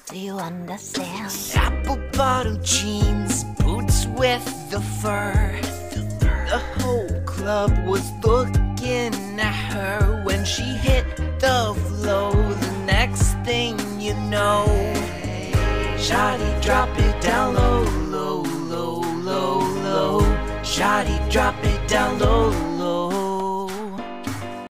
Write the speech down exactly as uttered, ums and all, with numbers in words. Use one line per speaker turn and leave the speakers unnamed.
Do you understand?
Apple bottom jeans, boots with the fur. The whole club was looking at her when she hit the flow. The next thing you know, shawty drop it down low, low, low, low, low. Shawty drop it down low.